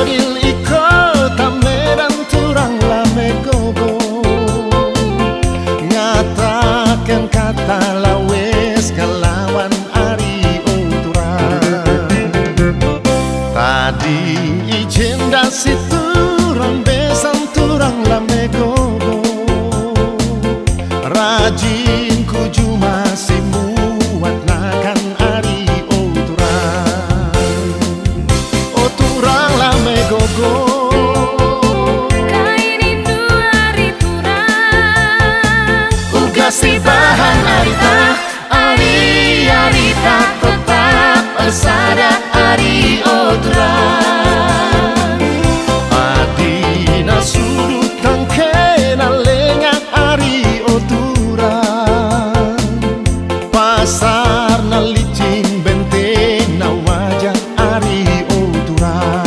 adil iko tamedan turang lame gogo ngatakan kata lawes kalawan ari uturan tadi izin dasi turang besan turang lame gogo rajin kuju masih muat nakan ari uturan uturan lame gogo si bahan arita arita tetap bersada ari oturan adina sudut tangkena lengak ari oturan pasar na licin benteng na wajah ari oturan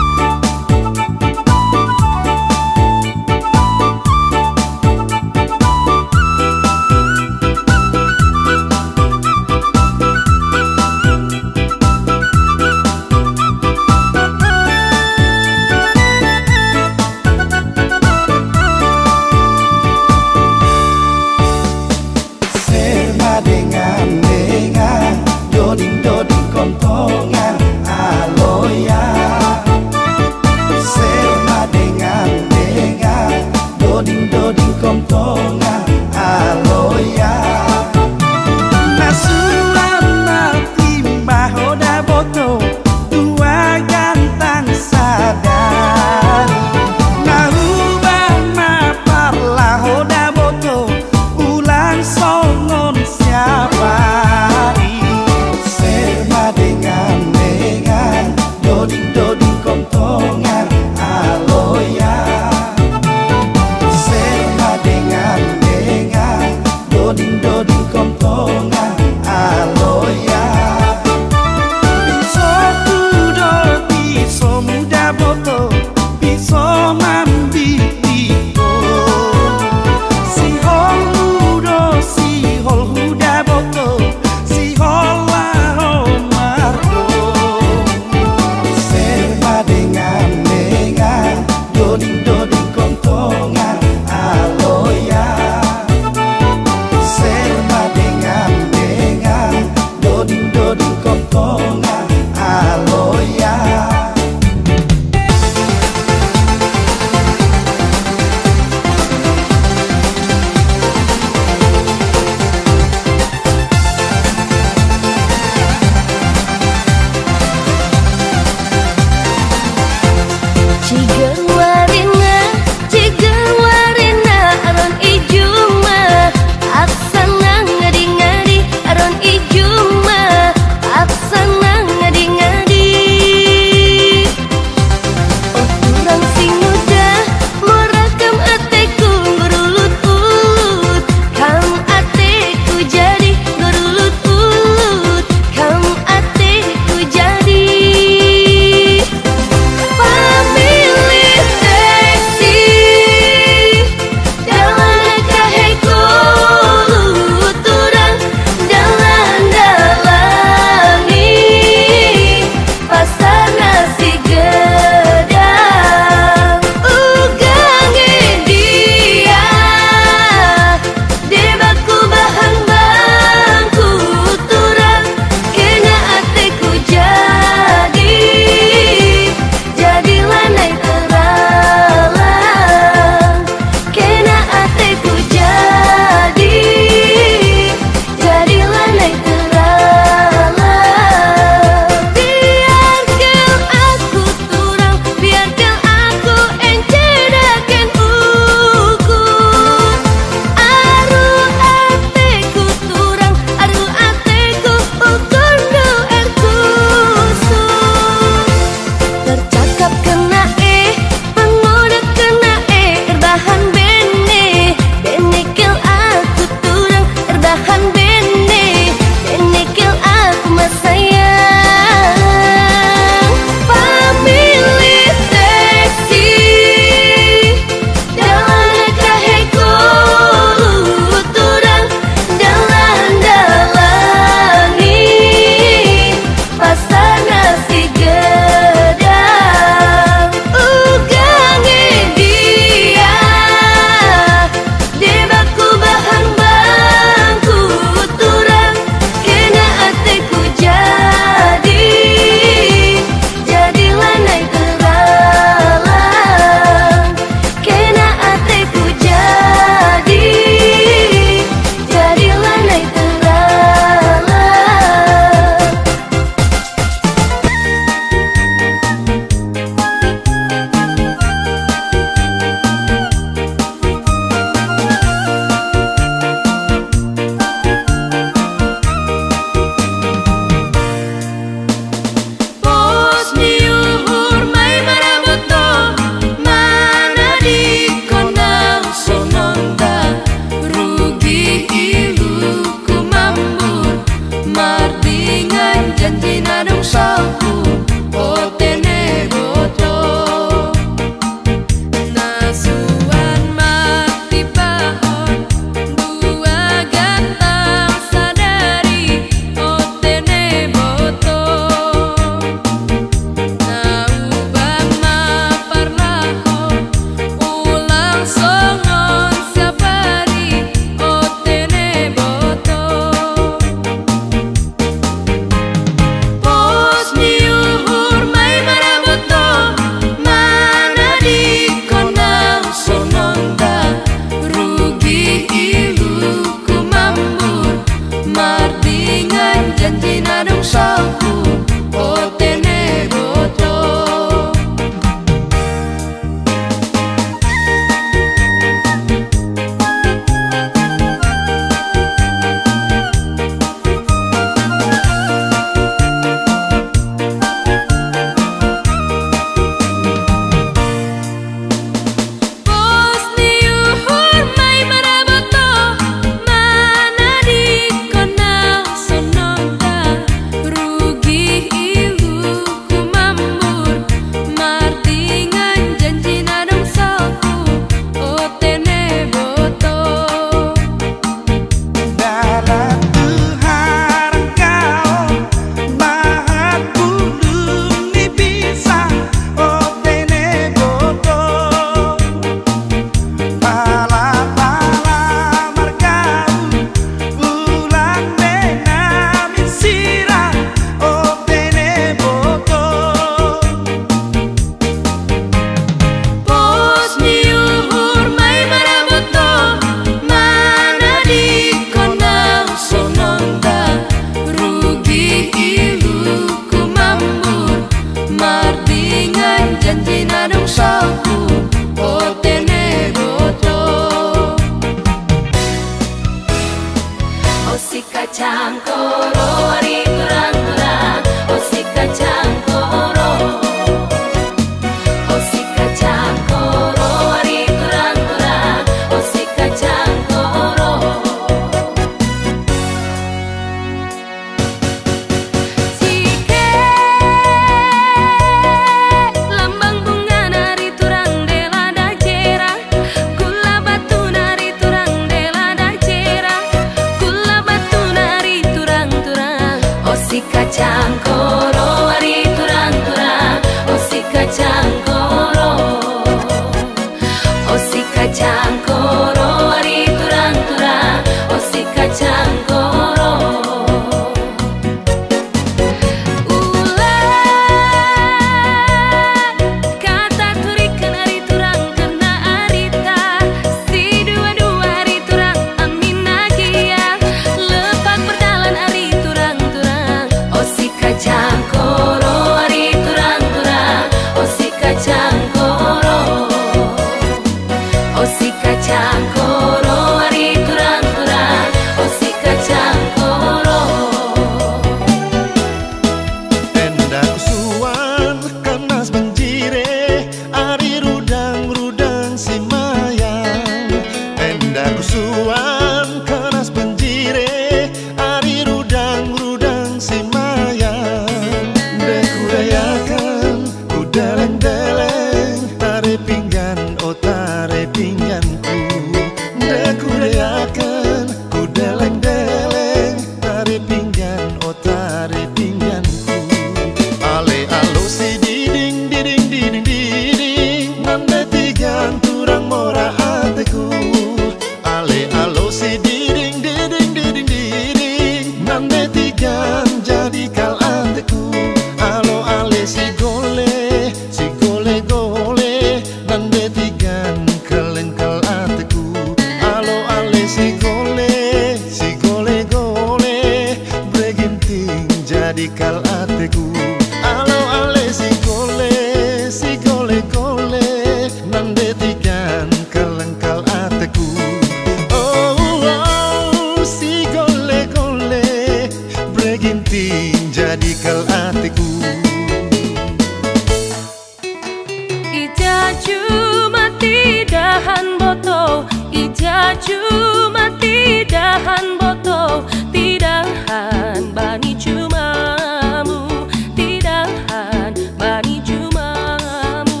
ija cuma tidahan boto, tidahan bani cumamu, tidahan bani cumamu.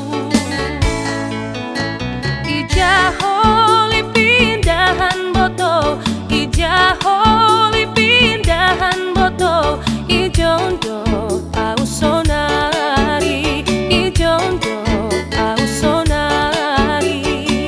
Ija holi pindahan boto, ija holi pindahan boto, ijondo au sonari, ijondo au sonari.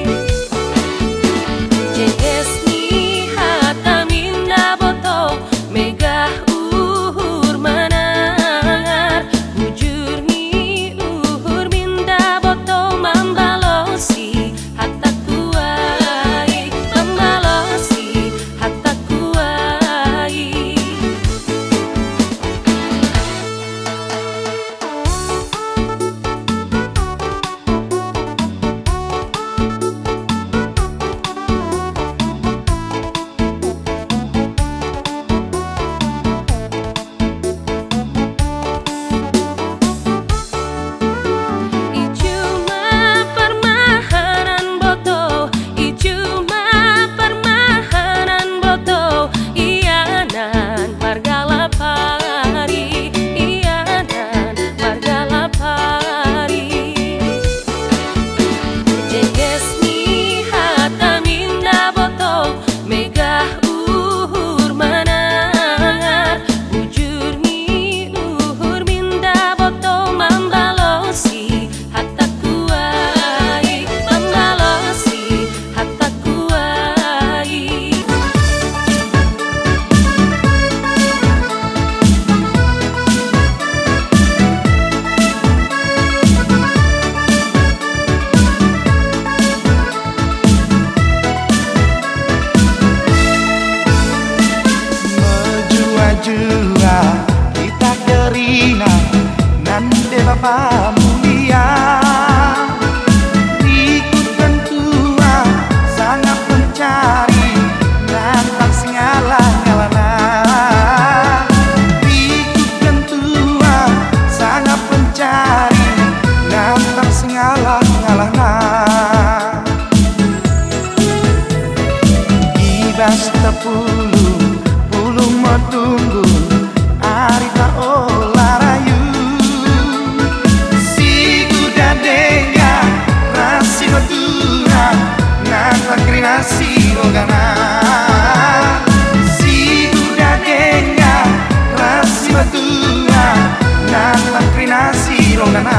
Jenges ni hata minda boto, megah uhur manar, bujur ni uhur minda boto, mambalosi hata kuai, mambalosi hata kuai. Icuma permahanan boto, icuma permahanan boto, ianan margala pari, ianan margala pari. Jenges ni hata minda boto, megah uhur manar, bujur ni uhur minda boto, mambalosi hata kuai, mambalosi hata kuai. Menjua-jua kita kerina nande Bapa mulia, ikutkan Tuhan sangat mencari nantang segala-galanya. Ikutkan Tuhan sangat mencari nantang segala-galanya. Ibas tepulu pulu metunggu arita olarayu, si kuda denga rasi betura nanta krinasi rogana, si kuda denga rasi betura nanta krinasi rogana.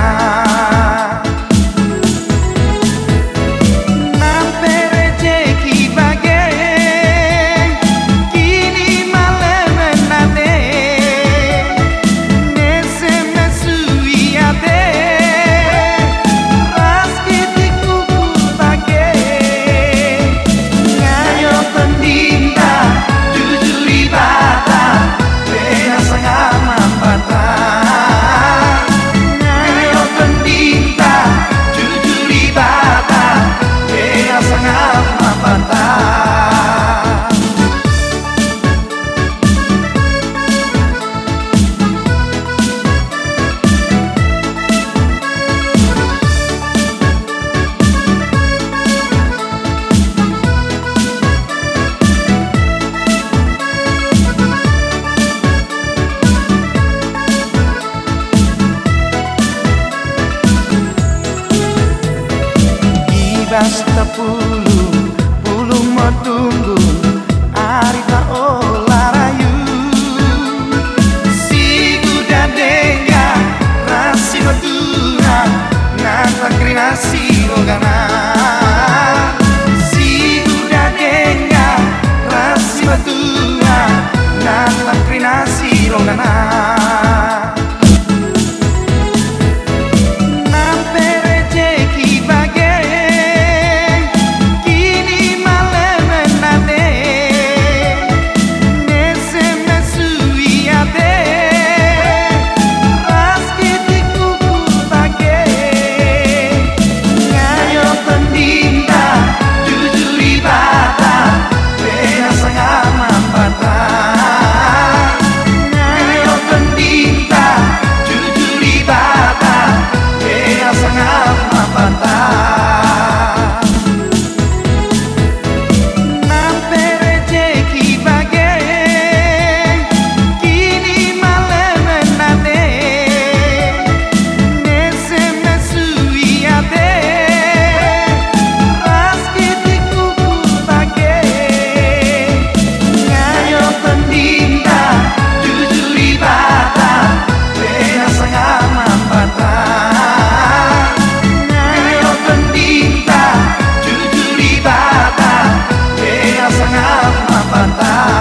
Nampe rejeki bagai kini malam menate, nese mesui ade, raskiti kuku bagai, ngayo pendinta jujur ibadah, bena sangat mambata. Ngayo pendinta jujur ibadah, bena sangat mambata. Ibas tepulu pulu metunggu arita olarayu, si kuda denga rasi betura nanta krinasi rogana, si kuda denga rasi betura nanta krinasi rogana. Nampe rejeki bagai kini malam menate, nese mesui ade, raskiti kuku bagai, ngayo pendinta jujur ibadah, bena sangat mambata. Ngayo pendinta jujur ibadah, bena sangat mambata. bata, dia sangat mapanta.